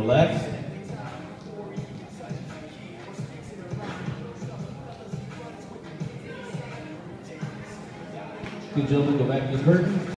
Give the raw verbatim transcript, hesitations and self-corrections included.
left. Good gentlemen, go back to the curtain.